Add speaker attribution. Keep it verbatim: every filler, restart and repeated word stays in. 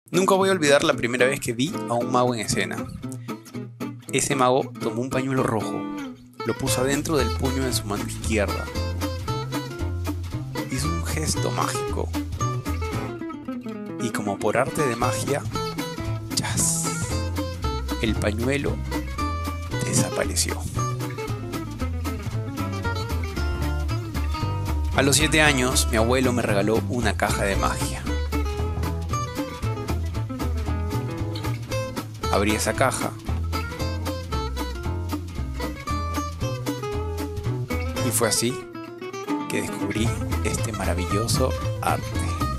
Speaker 1: Nunca voy a olvidar la primera vez que vi a un mago en escena. Ese mago tomó un pañuelo rojo, lo puso adentro del puño de su mano izquierda. Hizo un gesto mágico. Y como por arte de magia, ¡chas!, el pañuelo desapareció. A los siete años, mi abuelo me regaló una caja de magia. Abrí esa caja y fue así que descubrí este maravilloso arte.